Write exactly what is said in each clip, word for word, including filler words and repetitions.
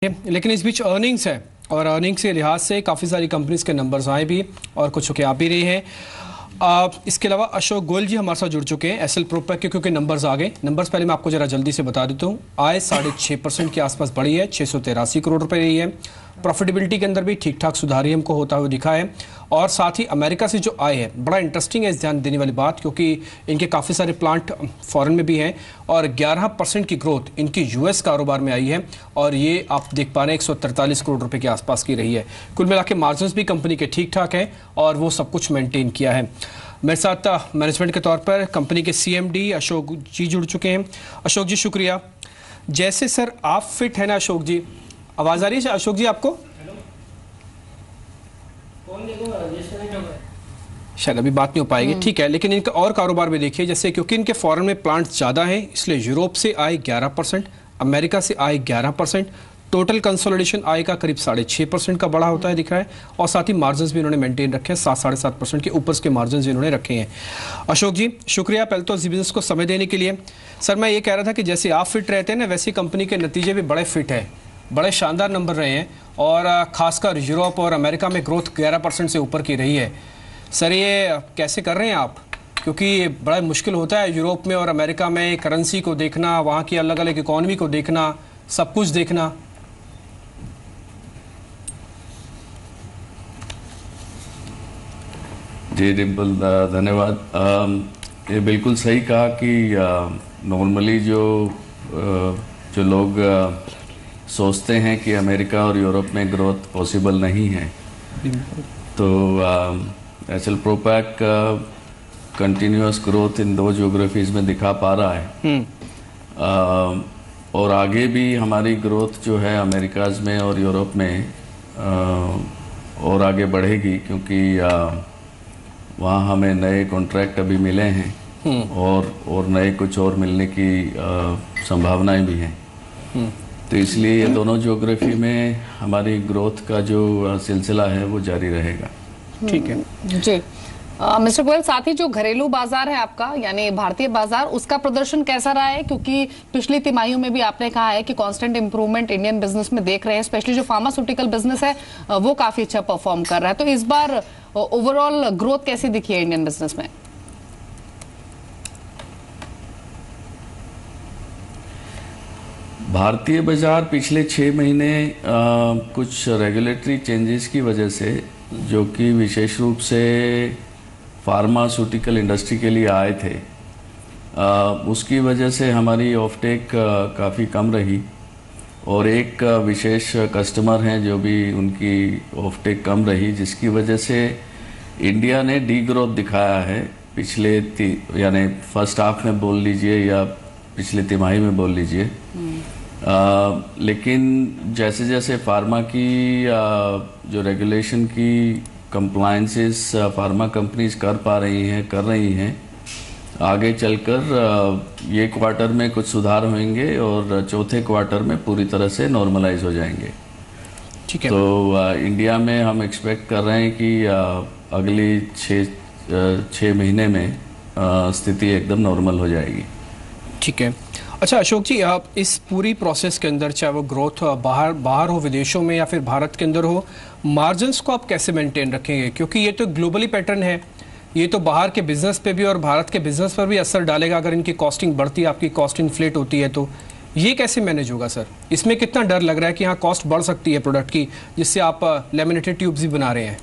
लेकिन इस बीच अर्निंग्स है और अर्निंग्स के लिहाज से काफ़ी सारी कंपनीज के नंबर्स आए भी और कुछ के आ भी रहे हैं। आ, इसके अलावा अशोक गोयल जी हमारे साथ जुड़ चुके हैं एसल प्रोपैक के, क्योंकि नंबर्स आ गए। नंबर्स पहले मैं आपको जरा जल्दी से बता देता हूँ। आय साढ़े छः परसेंट के आसपास बढ़ी है, छः सौ तिरासी करोड़ रुपए रही है। प्रॉफिटेबिलिटी के अंदर भी ठीक ठाक सुधार ही हमको होता हुआ दिखा है। और साथ ही अमेरिका से जो आय है, बड़ा इंटरेस्टिंग है इस ध्यान देने वाली बात, क्योंकि इनके काफ़ी सारे प्लांट फॉरेन में भी हैं और ग्यारह परसेंट की ग्रोथ इनकी यूएस कारोबार में आई है और ये आप देख पा रहे हैं एक सौ तैंतालीस करोड़ रुपए के आसपास की रही है। कुल मिला के मार्जिन भी कंपनी के ठीक ठाक हैं और वो सब कुछ मेंटेन किया है। मेरे साथ मैनेजमेंट के तौर पर कंपनी के सीएमडी अशोक जी जुड़ चुके हैं। अशोक जी शुक्रिया। जैसे सर आप फिट है ना अशोक जी, आवाज़ आ रही है अशोक जी आपको? शायद अभी बात नहीं हो पाएगी, ठीक है। लेकिन इनका और कारोबार में देखिए, जैसे क्योंकि इनके फॉरेन में प्लांट्स ज़्यादा हैं इसलिए यूरोप से आए ग्यारह परसेंट, अमेरिका से आए ग्यारह परसेंट, टोटल कंसोलिडेशन आय का करीब साढ़े छः परसेंट का बढ़ा होता है दिख रहा है। और साथ ही मार्जिन भी इन्होंने मेंटेन रखे हैं, सात साढ़े सात परसेंट के ऊपर के मार्जिन इन्होंने रखे हैं। अशोक जी शुक्रिया पहले तो इस बिजनेस को समय देने के लिए। सर मैं ये कह रहा था कि जैसे आप फिट रहते हैं ना, वैसे कंपनी के नतीजे भी बड़े फिट है, बड़े शानदार नंबर रहे हैं और खासकर यूरोप और अमेरिका में ग्रोथ ग्यारह परसेंट से ऊपर की रही है। सर ये कैसे कर रहे हैं आप? क्योंकि बड़ा मुश्किल होता है यूरोप में और अमेरिका में करेंसी को देखना, वहाँ की अलग अलग इकोनॉमी को देखना, सब कुछ देखना। जी डिम्पल धन्यवाद। ये बिल्कुल सही कहा कि नॉर्मली जो जो लोग सोचते हैं कि अमेरिका और यूरोप में ग्रोथ पॉसिबल नहीं है, तो एसल प्रोपैक कंटिन्यूअस ग्रोथ इन दो ज्योग्राफीज में दिखा पा रहा है। आ, और आगे भी हमारी ग्रोथ जो है अमेरिकाज में और यूरोप में आ, और आगे बढ़ेगी, क्योंकि वहाँ हमें नए कॉन्ट्रैक्ट अभी मिले हैं और और नए कुछ और मिलने की संभावनाएं भी हैं। तो इसलिए ये दोनों ज्योग्राफी में हमारी ग्रोथ का जो सिलसिला है वो जारी रहेगा। ठीक है जी। मिस्टर गोयल, साथ ही जो घरेलू बाजार है आपका यानी भारतीय बाजार, उसका प्रदर्शन कैसा रहा है? क्योंकि पिछली तिमाहियों में भी आपने कहा है कि कांस्टेंट इंप्रूवमेंट इंडियन बिजनेस में देख रहे हैं, स्पेशली जो फार्मास्यूटिकल बिजनेस है वो काफी अच्छा परफॉर्म कर रहा है। तो इस बार ओवरऑल ग्रोथ कैसी दिखी है इंडियन बिजनेस में? भारतीय बाजार पिछले छः महीने आ, कुछ रेगुलेटरी चेंजेस की वजह से, जो कि विशेष रूप से फार्मास्यूटिकल इंडस्ट्री के लिए आए थे, आ, उसकी वजह से हमारी ऑफटेक काफ़ी कम रही और एक विशेष कस्टमर हैं जो भी उनकी ऑफटेक कम रही, जिसकी वजह से इंडिया ने डी ग्रोथ दिखाया है पिछले यानी फर्स्ट हाफ में बोल लीजिए या पिछले तिमाही में बोल लीजिए। आ, लेकिन जैसे जैसे फार्मा की आ, जो रेगुलेशन की कंप्लायंसेस फार्मा कंपनीज कर पा रही हैं कर रही हैं आगे चलकर ये क्वार्टर में कुछ सुधार होंगे और चौथे क्वार्टर में पूरी तरह से नॉर्मलाइज हो जाएंगे। ठीक है। तो आ, इंडिया में हम एक्सपेक्ट कर रहे हैं कि आ, अगली छः छः महीने में स्थिति एकदम नॉर्मल हो जाएगी। ठीक है। अच्छा अशोक जी, आप इस पूरी प्रोसेस के अंदर, चाहे वो ग्रोथ बाहर बाहर हो, विदेशों में या फिर भारत के अंदर हो, मार्जिन्स को आप कैसे मेंटेन रखेंगे? क्योंकि ये तो ग्लोबली पैटर्न है, ये तो बाहर के बिजनेस पे भी और भारत के बिजनेस पर भी असर डालेगा। अगर इनकी कॉस्टिंग बढ़ती है, आपकी कॉस्ट इन्फ्लेट होती है, तो ये कैसे मैनेज होगा सर? इसमें कितना डर लग रहा है कि यहाँ कॉस्ट बढ़ सकती है प्रोडक्ट की, जिससे आप लेमिनेटेड ट्यूब्स भी बना रहे हैं?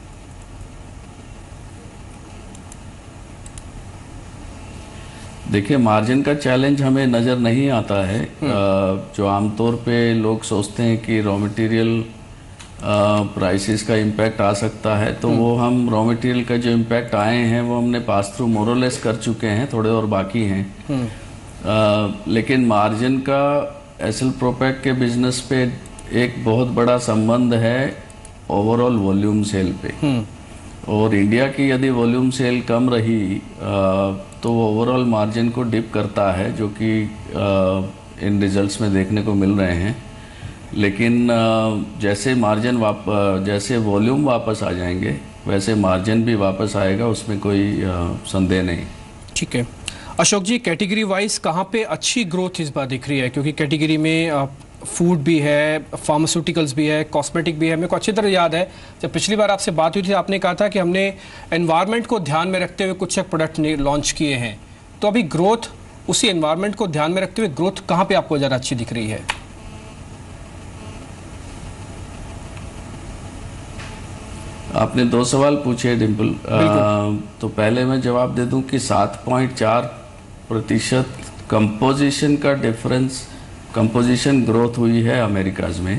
देखिए, मार्जिन का चैलेंज हमें नज़र नहीं आता है। जो आमतौर पे लोग सोचते हैं कि रॉ मटेरियल प्राइसेस का इम्पैक्ट आ सकता है, तो वो हम रॉ मटेरियल का जो इम्पैक्ट आए हैं वो हमने पास थ्रू मोरलेस कर चुके हैं, थोड़े और बाकी हैं। आ, लेकिन मार्जिन का एसल प्रोपैक के बिजनेस पे एक बहुत बड़ा संबंध है ओवरऑल वॉल्यूम सेल पे, और इंडिया की यदि वॉल्यूम सेल कम रही आ, तो वो ओवरऑल मार्जिन को डिप करता है, जो कि इन रिजल्ट्स में देखने को मिल रहे हैं। लेकिन आ, जैसे मार्जिन वाप जैसे वॉल्यूम वापस आ जाएंगे वैसे मार्जिन भी वापस आएगा, उसमें कोई आ, संदेह नहीं। ठीक है। अशोक जी, कैटेगरी वाइज कहाँ पे अच्छी ग्रोथ इस बार दिख रही है? क्योंकि कैटेगरी में फूड भी है, फार्मास्यूटिकल्स भी है, कॉस्मेटिक भी है। मेरे को अच्छी तरह याद है जब पिछली बार आपसे बात हुई थी, आपने कहा था कि हमने एनवायरनमेंट को ध्यान में रखते हुए कुछ एक प्रोडक्ट लॉन्च किए हैं। तो अभी ग्रोथ उसी एनवायरनमेंट को ध्यान में रखते हुए ग्रोथ कहाँ पे आपको ज़्यादा अच्छी दिख रही है? आपने दो सवाल पूछे डिम्पल, तो पहले मैं जवाब दे दूं कि सात पॉइंट चार प्रतिशत कंपोजिशन का डिफरेंस, कंपोजिशन ग्रोथ हुई है अमेरिकाज में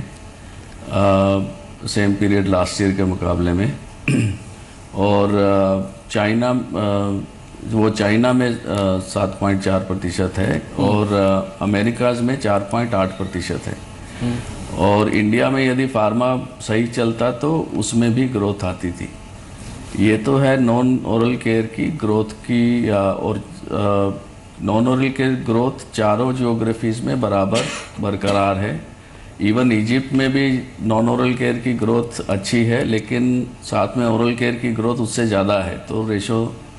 सेम पीरियड लास्ट ईयर के मुकाबले में। और चाइना, वो चाइना में सात पॉइंट चार प्रतिशत है और अमेरिकाज में चार पॉइंट आठ प्रतिशत है। और इंडिया में यदि फार्मा सही चलता तो उसमें भी ग्रोथ आती थी। ये तो है नॉन ओरल केयर की ग्रोथ की, और नॉन ओरल केयर ग्रोथ चारों ज्योग्राफीज में बराबर बरकरार है। इवन इजिप्ट में भी नॉन ओरल केयर की ग्रोथ अच्छी है, लेकिन साथ में ओरल केयर की ग्रोथ उससे ज़्यादा है। तो रेशो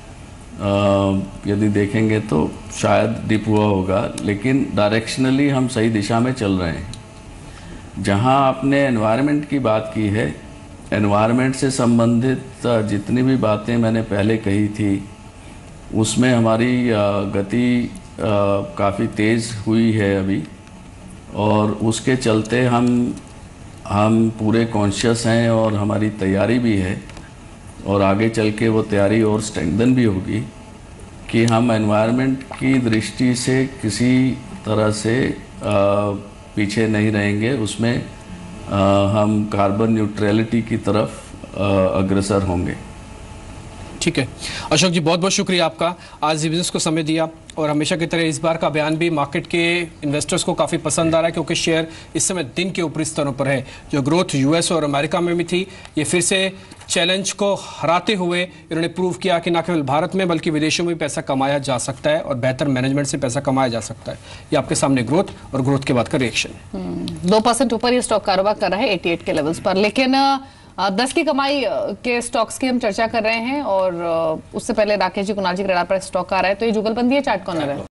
यदि देखेंगे तो शायद डिप हुआ होगा, लेकिन डायरेक्शनली हम सही दिशा में चल रहे हैं। जहां आपने एनवायरनमेंट की बात की है, एनवायरनमेंट से संबंधित जितनी भी बातें मैंने पहले कही थी उसमें हमारी गति काफ़ी तेज़ हुई है अभी, और उसके चलते हम हम पूरे कॉन्शियस हैं और हमारी तैयारी भी है, और आगे चल के वो तैयारी और स्ट्रेंथन भी होगी कि हम एनवायरनमेंट की दृष्टि से किसी तरह से आ, पीछे नहीं रहेंगे। उसमें आ, हम कार्बन न्यूट्रलिटी की तरफ आ, अग्रसर होंगे। ठीक है अशोक जी, बहुत बहुत शुक्रिया आपका, आज बिजनेस को समय दिया। और हमेशा की तरह इस बार का बयान भी मार्केट के इन्वेस्टर्स को काफ़ी पसंद आ रहा है, क्योंकि शेयर इस समय दिन के ऊपरी स्तरों पर है। जो ग्रोथ यूएस और अमेरिका में भी थी, ये फिर से चैलेंज को हराते हुए इन्होंने प्रूव किया कि न केवल भारत में बल्कि विदेशों में भी पैसा कमाया जा सकता है और बेहतर मैनेजमेंट से पैसा कमाया जा सकता है। ये आपके सामने ग्रोथ और ग्रोथ के बाद का रिएक्शन। दो परसेंट ऊपर ये स्टॉक कारोबार कर रहा है अठासी के लेवल्स पर, लेकिन दस की कमाई के स्टॉक्स की हम चर्चा कर रहे हैं। और उससे पहले राकेश जी, कुणाल जी के रडार पर स्टॉक आ रहा है, तो ये जुगलबंदी है चार्ट कॉर्नर है।